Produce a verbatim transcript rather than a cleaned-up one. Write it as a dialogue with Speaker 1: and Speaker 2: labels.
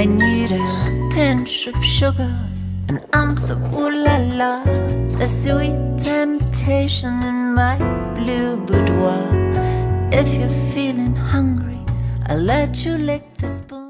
Speaker 1: I need a pinch of sugar, an ounce of ooh la la, a sweet temptation in my blue boudoir. If you're feeling hungry, I'll let you lick the spoon.